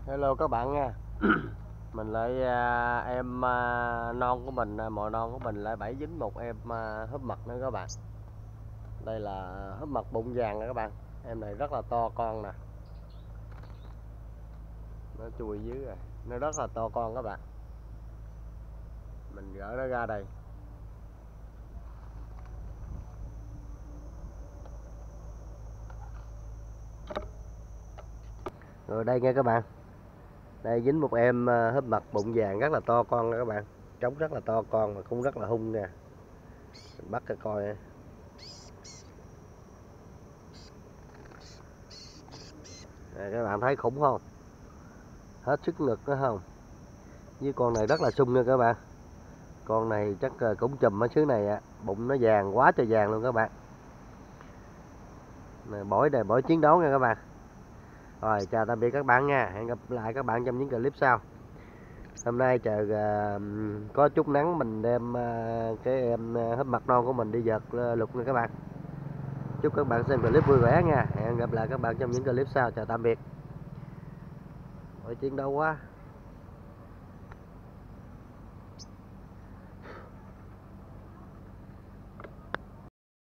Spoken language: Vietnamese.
Hello các bạn nha. Mình lại non của mình, mồi non của mình lại bẫy dính một em húp mật nữa các bạn. Đây là húp mật bụng vàng nè các bạn. Em này rất là to con nè. Nó chui dưới rồi. Nó rất là to con các bạn. Mình gỡ nó ra đây. Rồi đây nha các bạn. Đây dính một em húp mật bụng vàng rất là to con nè các bạn. Trống rất là to con mà cũng rất là hung nè. Mình bắt cho coi nè. Đây, các bạn thấy khủng không? Hết sức ngực nữa không? Với con này rất là sung nha các bạn. Con này chắc cũng chùm ở xứ này ạ. Bụng nó vàng quá trời vàng luôn các bạn. Bổi đây, bổi chiến đấu nha các bạn. Rồi chào tạm biệt các bạn nha. Hẹn gặp lại các bạn trong những clip sau. Hôm nay trời có chút nắng, mình đem cái em húp mật non của mình đi vợt lục nha các bạn. Chúc các bạn xem clip vui vẻ nha. Hẹn gặp lại các bạn trong những clip sau. Chào tạm biệt. Bổi chiến đấu quá.